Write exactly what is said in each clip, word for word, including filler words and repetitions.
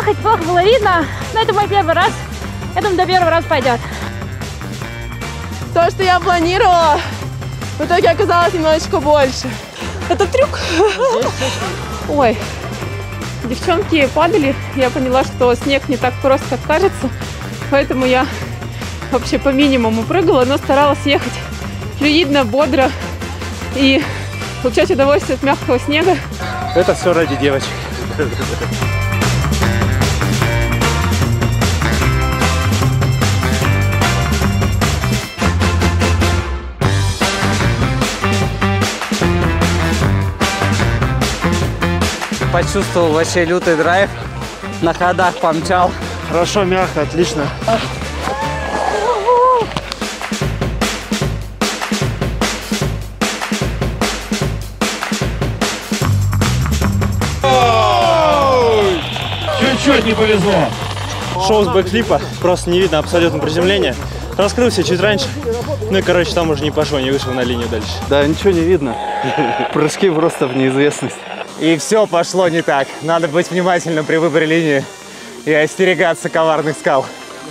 ехать, плохо было видно. Но это мой первый раз. Я думаю, до первого раза пойдет. То, что я планировала, в итоге оказалось немножечко больше. Это трюк. Ой, девчонки падали. Я поняла, что снег не так просто, как кажется. Поэтому я вообще по минимуму прыгала, но старалась ехать флюидно, бодро и получать удовольствие от мягкого снега. Это все ради девочек. Почувствовал вообще лютый драйв, на ходах помчал. Хорошо, мягко, отлично. Чуть-чуть не повезло. Шоу с бэкфлипа, просто не видно абсолютно приземления. Раскрылся чуть раньше, ну и, короче, там уже не пошло, не вышел на линию дальше. Да, ничего не видно. Прыжки просто в неизвестность. И все пошло не так. Надо быть внимательным при выборе линии и остерегаться коварных скал.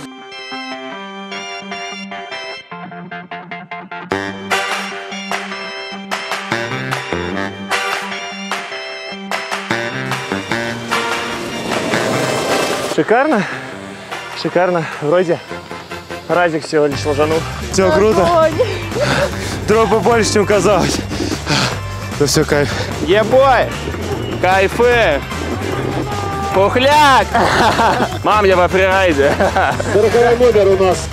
Шикарно, шикарно. Вроде разик всего лишь ложанул. Все круто. Дропа больше, чем казалось. Ну все, кайф. Ебой! Кайфы! Пухляк! Мам, я во фрирайде. сороковой номер у нас.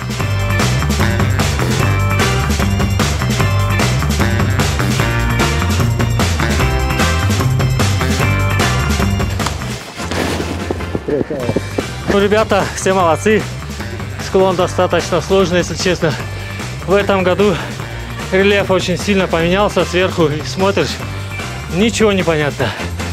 Ну, ребята, все молодцы. Склон достаточно сложный, если честно. В этом году рельеф очень сильно поменялся сверху, и смотришь, ничего не понятно.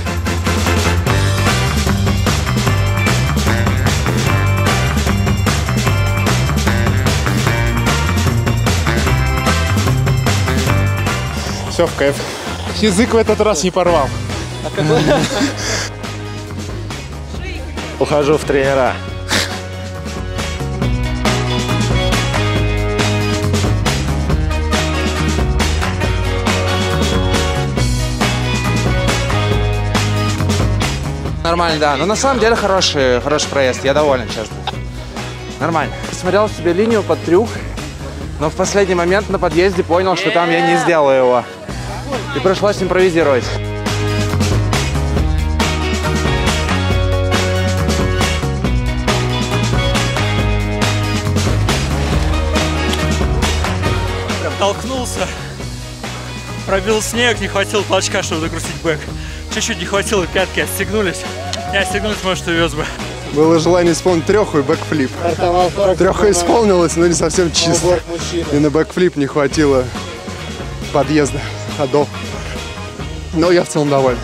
Все в кайф. Язык в этот раз не порвал. А какой? Ухожу в тренера. Нормально, да. Но на самом деле хороший, хороший проезд. Я доволен, честно. Нормально. Смотрел себе линию под трюк, но в последний момент на подъезде понял, что там я не сделаю его. И пришлось импровизировать. Толкнулся, пробил снег, не хватило толчка, чтобы докрутить бэк. Чуть-чуть не хватило, пятки отстегнулись. Не отстегнулись, может, увез бы. Было желание исполнить треху и бэкфлип. Треха исполнилась, но не совсем чисто. И на бэкфлип не хватило подъезда, ходов. Но я в целом доволен.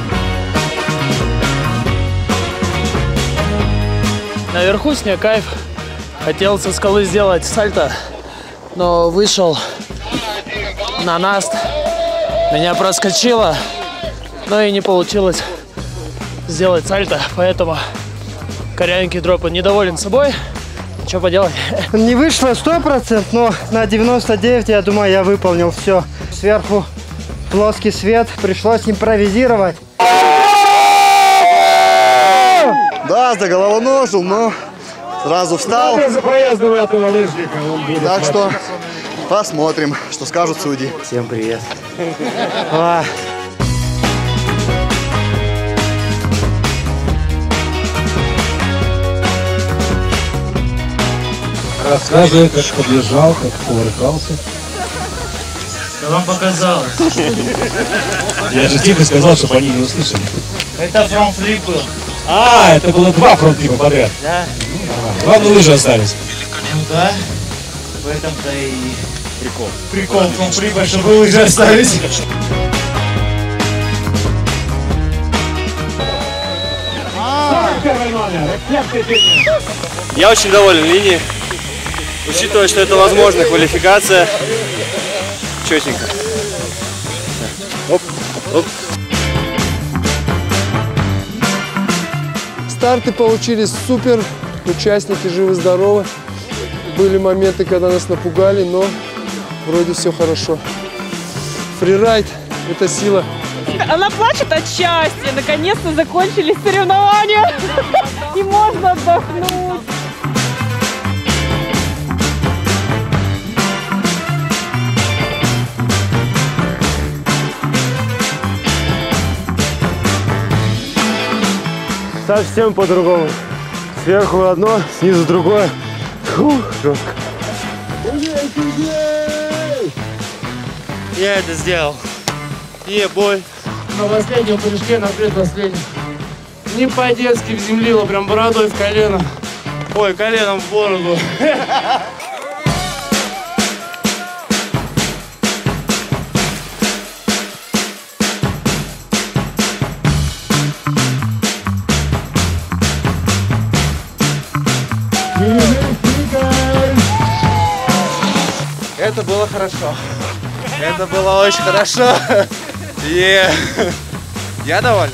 Наверху снег, кайф. Хотел со скалы сделать сальто, но вышел на наст. Меня проскочило, но и не получилось сделать сальто, поэтому корявенький дроп. Недоволен собой. Что поделать? Не вышло сто процентов, но на девяносто девять, я думаю, я выполнил все. Сверху плоский свет, пришлось импровизировать. Да, за головоножил, но сразу встал. Так что посмотрим, что скажут судьи. Всем привет. Рассказывай, как подъезжал, как кувыркался. Да вам показалось. Я же тихо сказал, чтобы они не услышали. Это фронт-флип был. А, это было два фронт-флипа подряд. Да. А, главное, лыжи остались. Ну да. В этом-то и прикол. Прикол фронт-флипа, чтобы лыжи остались. Я очень доволен линией. Учитывая, что это возможная квалификация, четенько. Оп, оп. Старты получились супер, участники живы-здоровы. Были моменты, когда нас напугали, но вроде все хорошо. Фрирайд – это сила. Она плачет от счастья. Наконец-то закончились соревнования. И можно отдохнуть. Совсем по-другому. Сверху одно, снизу другое. Фух, жестко. Я это сделал. Не боль. На последнем прыжке, на предпоследнем. Не по-детски вземлило, прям бородой в колено. Ой, коленом в бороду. Это было хорошо. Это было очень хорошо. И я доволен.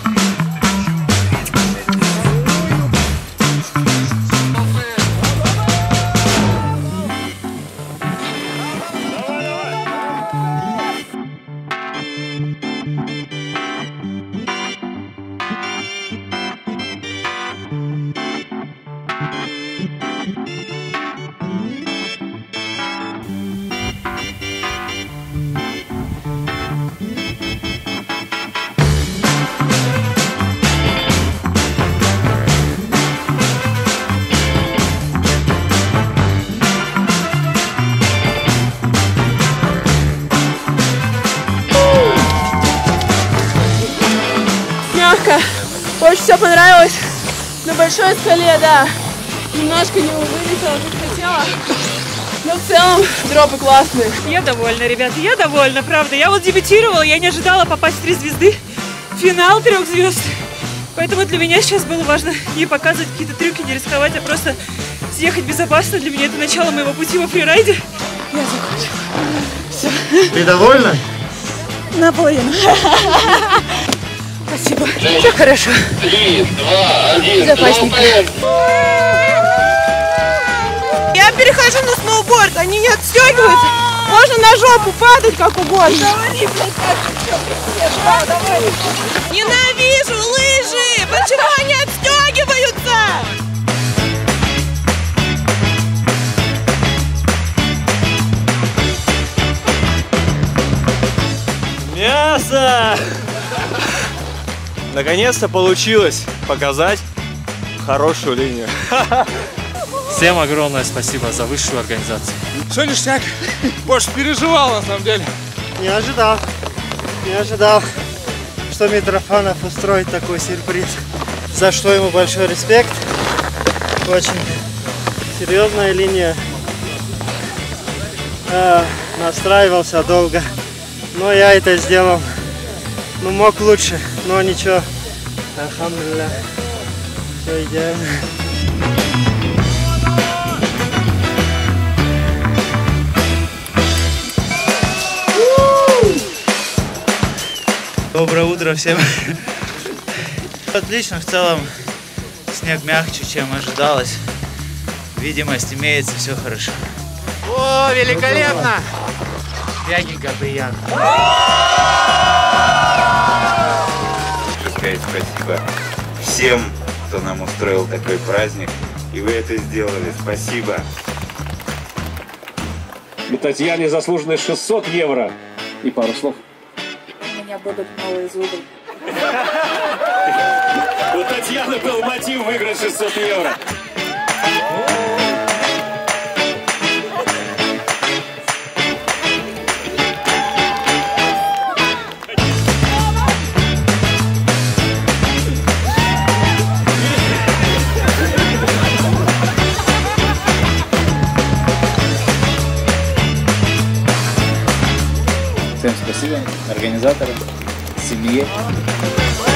Очень все понравилось. На большой скале, да. Немножко не вылетела, как хотела. Но в целом дропы классные. Я довольна, ребята, я довольна, правда. Я вот дебютировала, я не ожидала попасть в три звезды. Финал трех звезд. Поэтому для меня сейчас было важно не показывать какие-то трюки, не рисковать, а просто съехать безопасно. Для меня это начало моего пути во фрирайде. Я закончила. Все. Ты довольна? Наполовину. Спасибо. Все хорошо. Три, два, один. Безопасненько. Я перехожу на сноуборд, они не отстегиваются. Можно на жопу падать как угодно. Ненавижу лыжи! Почему они отстегиваются? Мясо! Наконец-то получилось показать хорошую линию. Всем огромное спасибо за высшую организацию. Все ништяк. Больше переживал на самом деле. Не ожидал, не ожидал, что Митрофанов устроит такой сюрприз. За что ему большой респект. Очень серьезная линия. А, настраивался долго, но я это сделал. Ну, мог лучше, но ничего. Альхамдулилля. Все идеально. Доброе утро всем. Отлично, в целом снег мягче, чем ожидалось. Видимость имеется, все хорошо. О, великолепно! Мягенько, приятно. Хочу сказать спасибо всем, кто нам устроил такой праздник. И вы это сделали. Спасибо. У Татьяны заслуженные шестьсот евро. И пару слов. У меня будут новые зубы. У Татьяны был мотив выиграть шестьсот евро. Всем спасибо организаторам, семье.